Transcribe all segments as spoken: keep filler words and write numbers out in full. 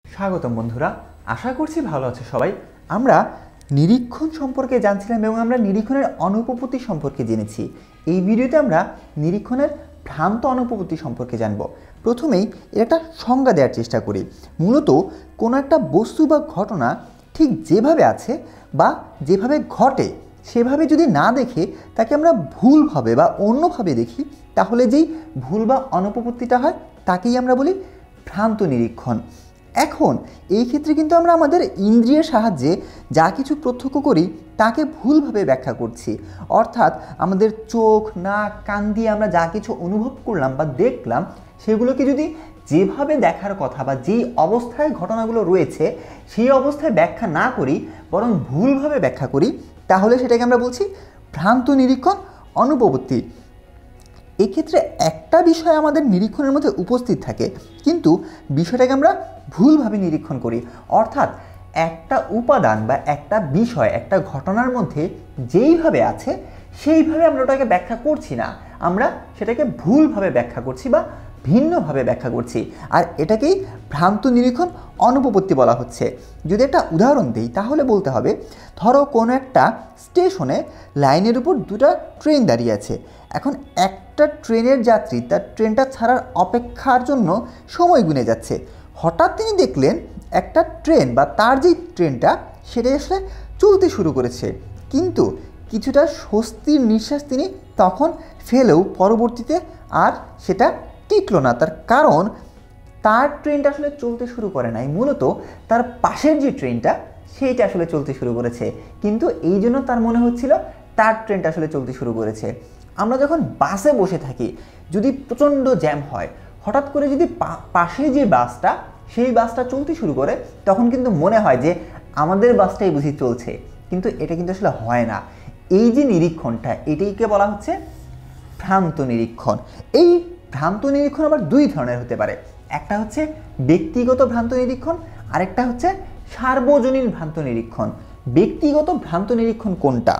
স্বাগতম বন্ধুরা, আশা করছি ভালো আছো সবাই। আমরা নিরীক্ষণ সম্পর্কে জানছিলাম এবং আমরা নিরীক্ষণের অনুপপত্তি সম্পর্কে জেনেছি। এই ভিডিওতে আমরা নিরীক্ষণের ভ্রান্ত অনুপপত্তি সম্পর্কে জানব। প্রথমেই এর একটা সংজ্ঞা দেওয়ার চেষ্টা করি। মূলত কোনো একটা বস্তু বা ঘটনা ঠিক যেভাবে আছে বা যেভাবে ঘটে সেভাবে যদি না দেখে তাকে আমরা ভুলভাবে বা অন্যভাবে দেখি, তাহলে যেই ভুল বা অনুপপত্তিটা হয় তাকেই আমরা বলি ভ্রান্ত নিরীক্ষণ। এখন এই ক্ষেত্রে কিন্তু আমরা আমাদের ইন্দ্রিয়ের সাহায্যে যা কিছু প্রত্যক্ষ করি তাকে ভুলভাবে ব্যাখ্যা করছি। অর্থাৎ আমাদের চোখ, নাক, কান দিয়ে আমরা যা কিছু অনুভব করলাম বা দেখলাম সেগুলোকে যদি যেভাবে দেখার কথা বা যেই অবস্থায় ঘটনাগুলো রয়েছে সেই অবস্থায় ব্যাখ্যা না করি, বরং ভুলভাবে ব্যাখ্যা করি, তাহলে সেটাকে আমরা বলছি ভ্রান্ত নিরীক্ষণ অনুপপত্তি। এক্ষেত্রে একটা বিষয় আমাদের নিরীক্ষণের মধ্যে উপস্থিত থাকে, কিন্তু বিষয়টাকে আমরা ভুলভাবে নিরীক্ষণ করি। অর্থাৎ একটা উপাদান বা একটা বিষয় একটা ঘটনার মধ্যে যেইভাবে আছে সেইভাবে আমরা ওটাকে ব্যাখ্যা করছি না, আমরা সেটাকে ভুলভাবে ব্যাখ্যা করছি বা ভিন্নভাবে ব্যাখ্যা করছি, আর এটাকেই ভ্রান্ত নিরীক্ষণ অনুপপত্তি বলা হচ্ছে। যদি একটা উদাহরণ দিই তাহলে বলতে হবে, ধরো কোনো একটা স্টেশনে লাইনের উপর দুটো ট্রেন দাঁড়িয়ে আছে। এখন একটা ট্রেনের যাত্রী তার ট্রেনটা ছাড়ার অপেক্ষার জন্য সময় গুনে যাচ্ছে। হঠাৎ তিনি দেখলেন একটা ট্রেন বা তার যেই ট্রেনটা সেটা আসলে চলতে শুরু করেছে, কিন্তু কিছুটা স্বস্তির নিঃশ্বাস তিনি তখন ফেলেও পরবর্তীতে আর সেটা টিকলো না। তার কারণ তার ট্রেনটা আসলে চলতে শুরু করে নাই, মূলত তার পাশের যে ট্রেনটা সেইটা আসলে চলতে শুরু করেছে, কিন্তু এই জন্য তার মনে হচ্ছিল তার ট্রেনটা আসলে চলতে শুরু করেছে। আমরা যখন বাসে বসে থাকি, যদি প্রচণ্ড জ্যাম হয়, হঠাৎ করে যদি পাশে যে বাসটা সেই বাসটা চলতে শুরু করে, তখন কিন্তু মনে হয় যে আমাদের বাসটাই বুঝি চলছে, কিন্তু এটা কিন্তু আসলে হয় না। এই যে নিরীক্ষণটা, এটাইকে বলা হচ্ছে ভ্রান্ত নিরীক্ষণ। এই ভ্রান্ত নিরীক্ষণ আবার দুই ধরনের হতে পারে। একটা হচ্ছে ব্যক্তিগত ভ্রান্ত নিরীক্ষণ, আরেকটা হচ্ছে সার্বজনীন ভ্রান্ত নিরীক্ষণ। ব্যক্তিগত ভ্রান্ত নিরীক্ষণ কোনটা?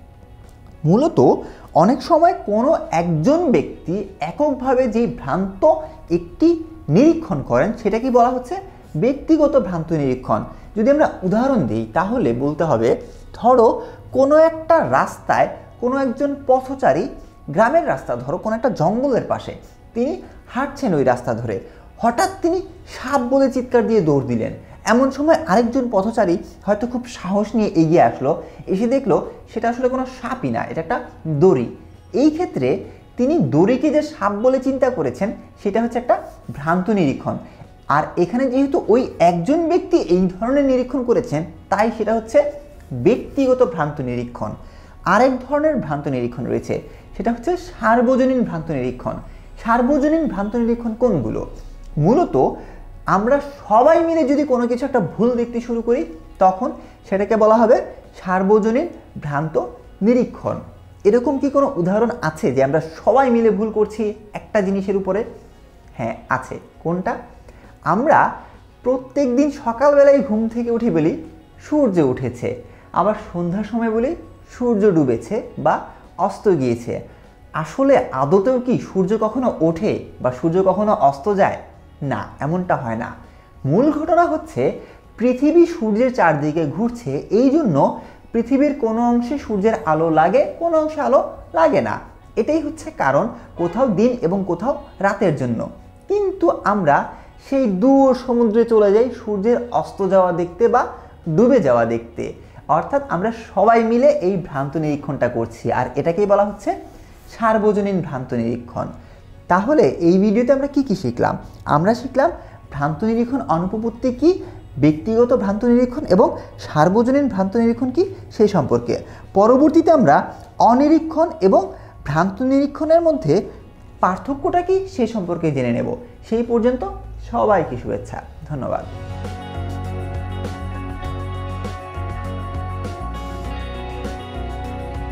মূলত অনেক সময় কোনো একজন ব্যক্তি এককভাবে যে ভ্রান্ত একটি নিরীক্ষণ করেন সেটাকে বলা হচ্ছে ব্যক্তিগত ভ্রান্ত নিরীক্ষণ। যদি আমরা উদাহরণ দিই তাহলে বলতে হবে, ধরো কোনো একটা রাস্তায় কোনো একজন পথচারী, গ্রামের রাস্তা, ধরো কোনো একটা জঙ্গলের পাশে তিনি হাঁটছেন ওই রাস্তা ধরে, হঠাৎ তিনি সাপ বলে চিৎকার দিয়ে দৌড় দিলেন। এমন সময় আরেকজন পথচারী হয়তো খুব সাহস নিয়ে এগিয়ে আসলো, এসে দেখলো সেটা আসলে কোনো সাপই না, এটা একটা দড়ি। এই ক্ষেত্রে তিনি দড়িকে যে সাপ বলে চিন্তা করেছেন সেটা হচ্ছে একটা ভ্রান্ত নিরীক্ষণ। আর এখানে যেহেতু ওই একজন ব্যক্তি এই ধরনের নিরীক্ষণ করেছেন, তাই সেটা হচ্ছে ব্যক্তিগত ভ্রান্ত নিরীক্ষণ। আরেক ধরনের ভ্রান্ত নিরীক্ষণ রয়েছে, সেটা হচ্ছে সার্বজনীন ভ্রান্ত নিরীক্ষণ। সার্বজনীন ভ্রান্ত নিরীক্ষণ কোনগুলো? মূলত আমরা সবাই মিলে যদি কোনো কিছু একটা ভুল দেখতে শুরু করি, তখন সেটাকে বলা হবে সার্বজনীন ভ্রান্ত নিরীক্ষণ। এরকম কি কোনো উদাহরণ আছে যে আমরা সবাই মিলে ভুল করছি একটা জিনিসের উপরে? হ্যাঁ, আছে। কোনটা? আমরা প্রত্যেক দিন সকালবেলায় ঘুম থেকে উঠে বলি সূর্য উঠেছে, আবার সন্ধ্যার সময় বলি সূর্য ডুবেছে বা অস্ত গিয়েছে। আসলে আদতেও কি সূর্য কখনো ওঠে বা সূর্য কখনো অস্ত যায়? না, এমনটা হয় না। মূল ঘটনা হচ্ছে পৃথিবী সূর্যের চারদিকে ঘুরছে, এই জন্য পৃথিবীর কোনো অংশে সূর্যের আলো লাগে, কোনো অংশে আলো লাগে না। এটাই হচ্ছে কারণ কোথাও দিন এবং কোথাও রাতের জন্য। কিন্তু আমরা সেই দূর সমুদ্রে চলে যাই সূর্যের অস্ত যাওয়া দেখতে বা ডুবে যাওয়া দেখতে। অর্থাৎ আমরা সবাই মিলে এই ভ্রান্ত নিরীক্ষণটা করছি, আর এটাকেই বলা হচ্ছে সার্বজনীন ভ্রান্ত নিরীক্ষণ। তাহলে এই ভিডিওতে আমরা কি কি শিখলাম? আমরা শিখলাম ভ্রান্ত নিরীক্ষণ অনুপপত্তি কি, ব্যক্তিগত ভ্রান্ত নিরীক্ষণ এবং সার্বজনীন ভ্রান্ত নিরীক্ষণ কি সেই সম্পর্কে। পরবর্তীতে আমরা অনিরীক্ষণ এবং ভ্রান্ত নিরীক্ষণের মধ্যে পার্থক্যটা কি সেই সম্পর্কে জেনে নেব। সেই পর্যন্ত সবাইকে শুভেচ্ছা, ধন্যবাদ।